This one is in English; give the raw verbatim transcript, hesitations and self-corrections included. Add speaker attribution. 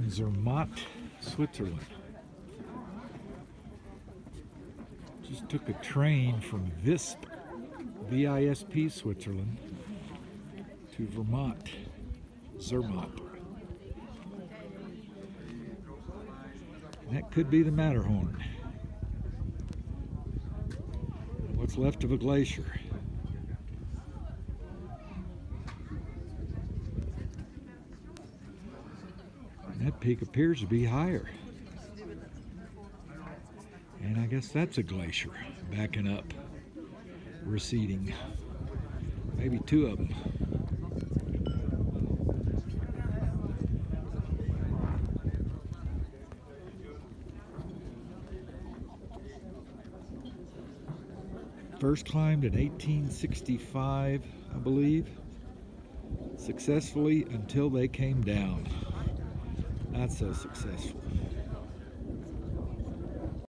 Speaker 1: in Zermatt, Switzerland. Just took a train from Visp, V I S P, Switzerland to Vermont, Zermatt. And that could be the Matterhorn. What's left of a glacier. And that peak appears to be higher. And I guess that's a glacier backing up, receding. Maybe two of them. First climbed in eighteen sixty-five, I believe, successfully until they came down. Not so successful.